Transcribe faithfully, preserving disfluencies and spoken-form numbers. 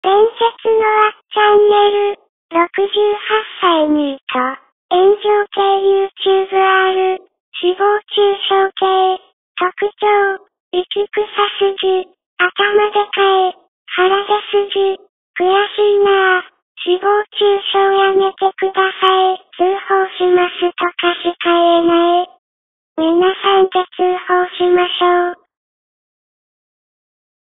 伝説のあっチャンネル、ろくじゅうはっさいニュート、炎上系 YouTuber、誹謗中傷系、特徴、生き臭すぎ、頭でかい、腹ですぎ、悔しいなぁ、誹謗中傷やめてください、通報しますとかしか言えない。皆さんで通報しましょう。